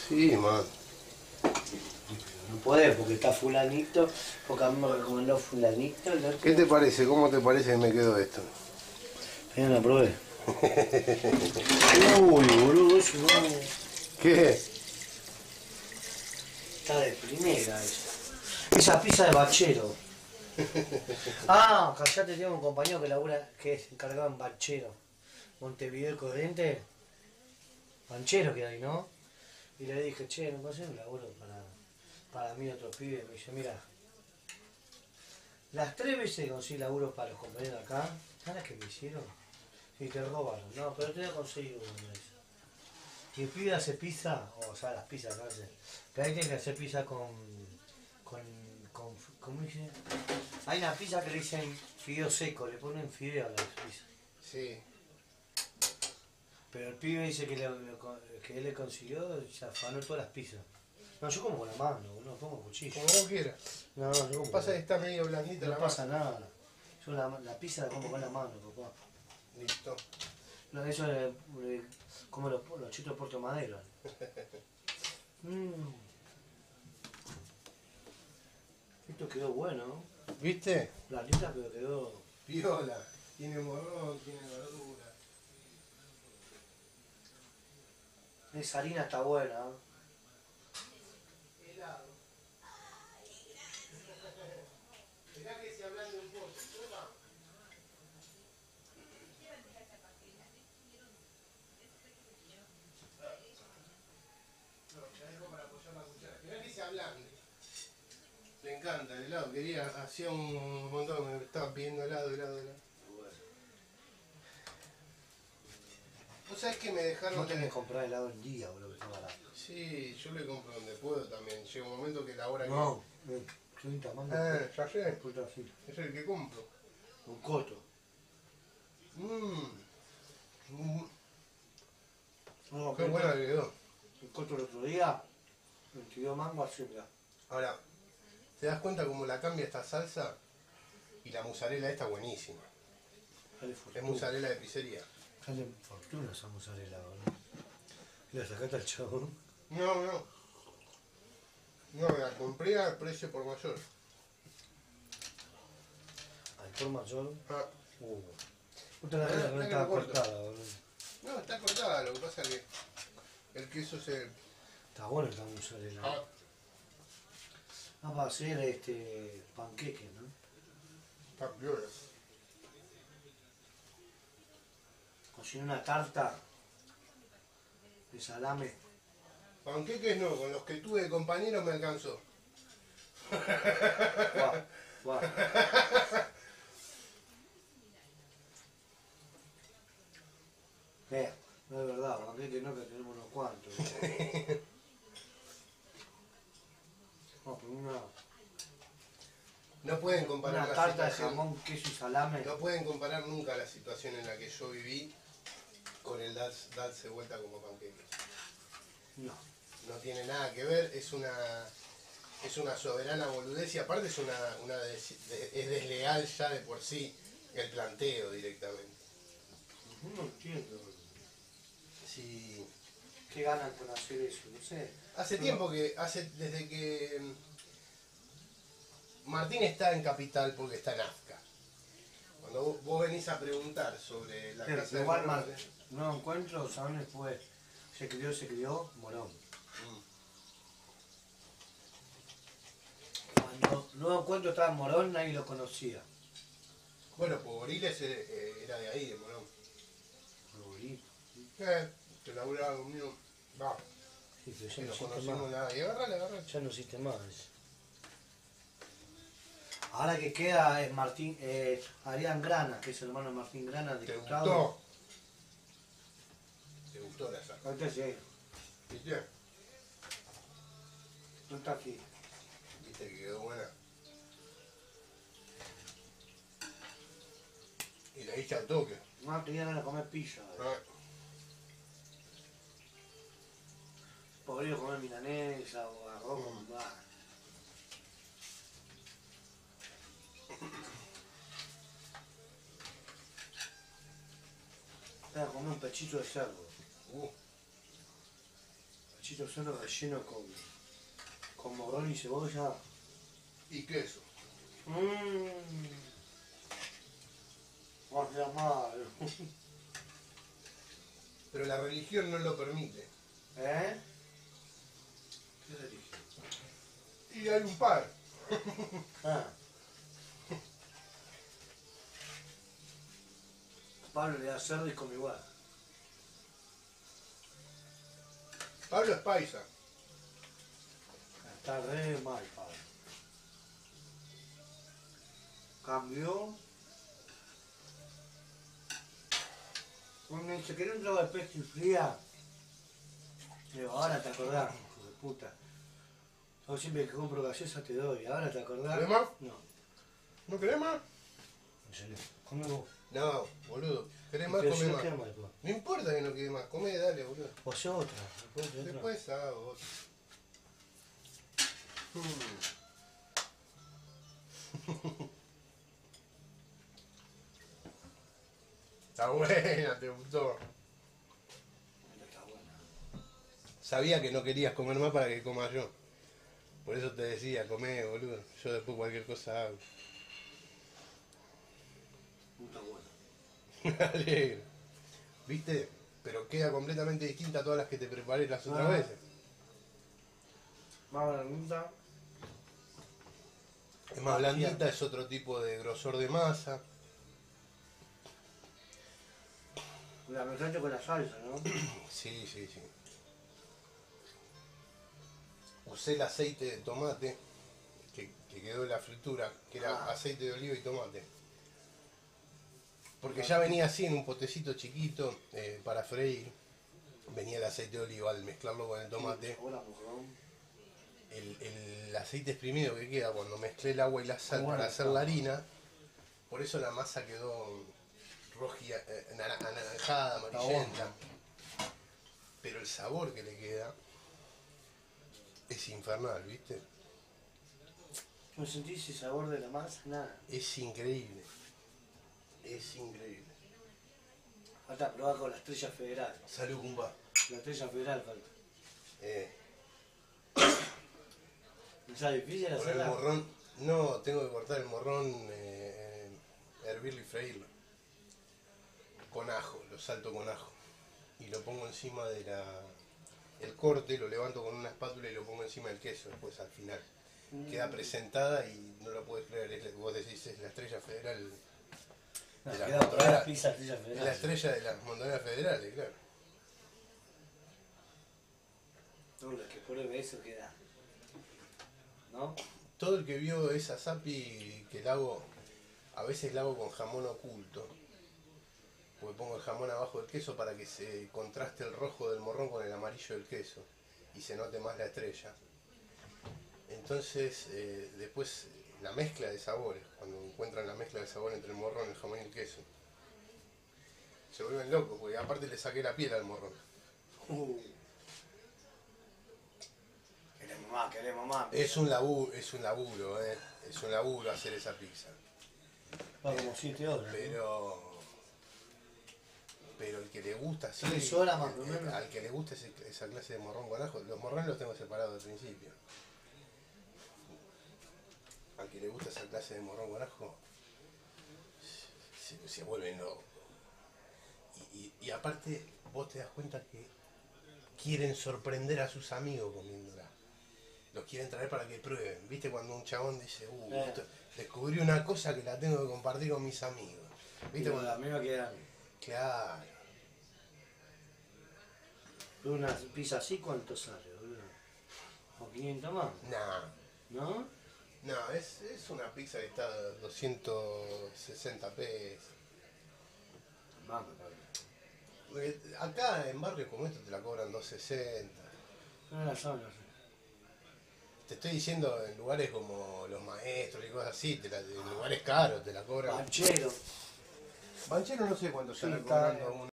Sí, man. No podés porque está fulanito, porque a mí me recomendó fulanito. El otro... ¿Qué te parece? ¿Cómo te parece que me quedó esto? Ya la probé. Uy, boludo, eso no... ¿Qué? Está de primera esa. Esa pizza de bachero. Ah, callate, tengo un compañero que labura, que es encargado en Bachero. Montevideo Corriente. Banchero que hay, ¿no? Y le dije, che, ¿no pasé un laburo para mí otro pibe? Me dice, mira, las 3 veces que conseguí laburo para los compañeros de acá, ¿sabes qué me hicieron? Y te robaron. No, pero te voy a conseguir uno, me dice. Y el pibe hace pizza, o sea, las pizzas que hace. Pero ahí tiene que hacer pizza ¿cómo dice? Hay una pizza que le dicen fideo seco, le ponen fideo a la pizza. Sí. Pero el pibe dice que él le consiguió y se afanó todas las pizzas. No, yo como con la mano, no pongo cuchillo. Como vos quieras. No, yo como Pasa que está medio blandita no la pasa masa. nada. Yo la pizza la como con la mano, papá. Listo. No, eso como los chitos de Puerto Madero. Esto quedó bueno, ¿no? ¿Viste? La lista pero quedó... Piola. Tiene morrón, tiene verdura. Esa harina está buena, ¿no? Helado. Mirá que se hablan de un poco. No, ya dejo para apoyar la cuchara. Mirá que se hablan. Me encanta el helado. Hacía un montón, me estaba pidiendo helado. ¿Vos sabés que me dejaron? No tenés que comprar helado en día, boludo, que está barato. Sí, yo le compro donde puedo también. Llega un momento que la hora No, soy un tamaño. ya sé. Puta así. Es el que compro. Un coto. No, Qué buena que quedó. el coto el otro día, 22 mangos así, mirá. Ahora, ¿te das cuenta cómo la cambia esta salsa? Y la mozzarella esta buenísima. Sale Es fortuna. mozzarella de pizzería. Sale fortuna esa mozzarella, boludo. ¿Y la sacaste al chabón? No, la compré al precio por mayor. Al por mayor. Ah, Puta la vida que no estaba cortada, boludo. no, está cortada, lo que pasa es que el queso se... Está bueno esta mozzarella. Ah, Va para hacer panqueque, ¿no? está piola. Cociné una tarta de salame. Panqueques no, con los que tuve de compañeros me alcanzó. Guau, guau. No es verdad, panqueque no, que tenemos unos cuantos. No, pero No pueden comparar una la tarta de situación. jamón, queso y salame. No pueden comparar nunca la situación en la que yo viví con el darse vuelta como panqueques. No. No tiene nada que ver, es una soberana boludez y aparte es es desleal ya de por sí el planteo directamente. No entiendo. Sí. ¿Qué ganan con hacer eso? No sé. Hace tiempo que, desde que Martín está en Capital porque está en Azca. Cuando vos venís a preguntar sobre la casa de Igual Morón, no encuentro, ¿saben? Después se crió, Morón. Cuando Nuevo Encuentro estaba en Morón, nadie lo conocía. bueno, pues Boriles era de ahí, de Morón. Morón. Que laburaba conmigo. Va, Sí, pero ya que no nos existe conocimos más. nada. Y agarrale. Ya no existe más eso. Ahora que queda es Adrián Grana, que es el hermano de Martín Grana, ¿Te diputado. gustó? ¿Te gustó la salsa? Ahorita sí, ¿Viste? no está aquí. ¿Viste que quedó buena? Y la hice al toque. No, tenía ganas de comer pizza. Ah, Podría comer milanesa o arroz con Voy a comer un pechito de cerdo. Chito solo relleno con morrón y cebolla. Y queso. No seas malo. Pero la religión no lo permite. ¿Eh? ¿Qué religión? Y hay un par. Ah. Pablo le da cerdo y come igual. Pablo es paisa. Está re mal, Pablo. Cambió. Me dice, ¿querés un trago de Pepsi fría? Digo, ahora te acordás, hijo de puta. Yo siempre que compro gaseosa te doy, ahora te acordás. ¿Querés más? No. ¿No querés más? En serio. Come vos. No, boludo. ¿Querés más? Pero Come si no más. queda mal, pues. No importa que no quede más. Come, dale, boludo. O sea, otra. Después otra. Después hago otro. Está buena, te gustó. Está buena. Sabía que no querías comer más para que coma yo. Por eso te decía, comé, boludo. Yo después cualquier cosa hago. Está buena. Me alegro. ¿Viste? Pero queda completamente distinta a todas las que te preparé las otras Ah. veces. Más blandita. Es más blandita, es otro tipo de grosor de masa. La mezclaste con la salsa, ¿no? Sí, sí, sí. Usé el aceite de tomate que quedó en la fritura, que era aceite de oliva y tomate. Porque ya venía así en un potecito chiquito para freír. Venía el aceite de oliva al mezclarlo con el tomate. El aceite exprimido que queda cuando mezclé el agua y la sal para hacer la harina. Por eso la masa quedó anaranjada, amarillenta. Pero el sabor que le queda es infernal, ¿viste? ¿No sentís ese sabor de la masa? Nada. Es increíble. Es increíble. Falta probar con la estrella federal. Salud, compa. La estrella federal falta. Eh, ¿No es difícil Con el hacerla? morrón, no, tengo que cortar el morrón, hervirlo y freírlo. Con ajo, lo salto con ajo. Y lo pongo encima de el corte, lo levanto con una espátula y lo pongo encima del queso después al final. Queda presentada y no lo puedes creer, vos decís, es la estrella federal. No, De la queda montonera. probar la pizza estrella Es federal. la estrella de las montoneras federales, claro. No, la que pruebe eso queda. ¿No? Todo el que vio esa sapi que la hago, a veces la hago con jamón oculto. Porque pongo el jamón abajo del queso para que se contraste el rojo del morrón con el amarillo del queso y se note más la estrella. Entonces, después la mezcla de sabores, cuando encuentran la mezcla de sabor entre el morrón, el jamón y el queso, se vuelven locos, porque aparte le saqué la piel al morrón. Queremos más. Es un laburo, es un laburo hacer esa pizza. Va como 7 horas. ¿no? Pero el que le gusta, sí, 3 horas más o menos. al que le gusta esa clase de morrón con ajo, los morrones los tengo separados al principio. Al que le gusta esa clase de morrón con ajo, se vuelven locos. Y aparte, vos te das cuenta que quieren sorprender a sus amigos comiéndola. Los quieren traer para que prueben. ¿Viste cuando un chabón dice, descubrí una cosa que la tengo que compartir con mis amigos? ¿Viste cuando a mí me quedan. Claro. Una pizza así, ¿cuánto sale, boludo? ¿O 500 más? ¿No? No, es una pizza que está a 260 pesos. Vamos, Pablo. Porque acá en barrios como estos te la cobran 260. No la zona, no sé. Te estoy diciendo en lugares como Los Maestros y cosas así, en lugares caros te la cobran. Panchero. Banchero no sé cuánto Sí, estará está, cobrando